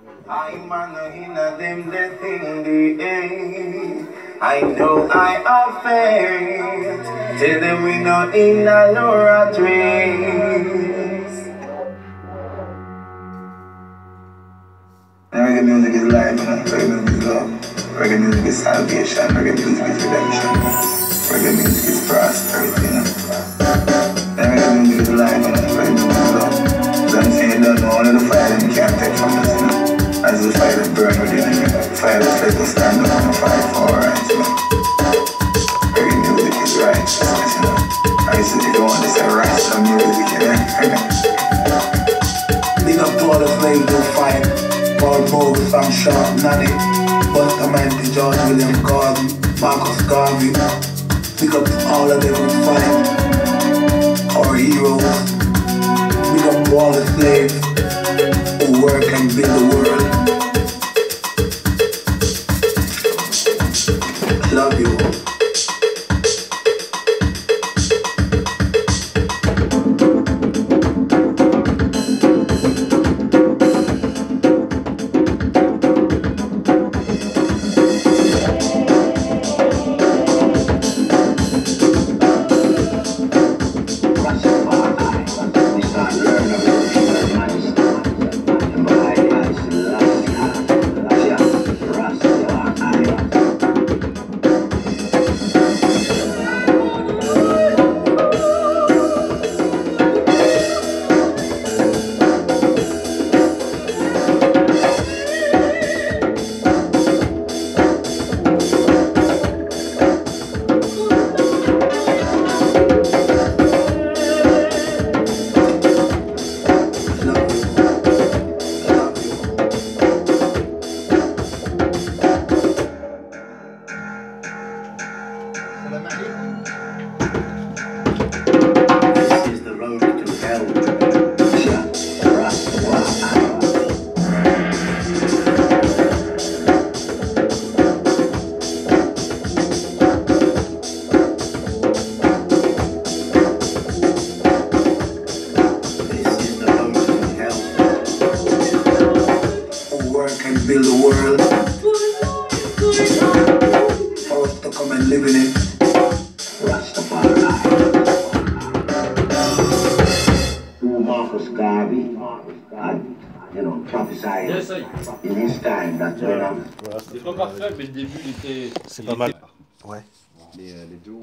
I'm in a them death in the end. I know I have faith. Tell them we not in a Laura trace. Reggae music is life, reggae music is love. Reggae music is salvation, reggae music is redemption. Reggae music is prosperity. Reggae music is life, reggae music is love. Don't say you don't know all of the fire that you can't take from us, As the fire that burn within you, the fire that's let us stand up and fight for our rights, Reggae music is righteousness, I said if you want to say Rasta music, Big up to all the slaves who fight. Paul Bogus and Sharp Nanny, Buster Mighty, George William Gordon, Marcus Garvey. Pick up all of them who fight, our heroes. Pick up to all the slaves who work and build the world. Love you. Build the world for us to come and live in it. Rastafari. Through Marcus Garvey and prophesied in his time that C'est pas parfait, mais le début était. C'est pas mal. Ouais.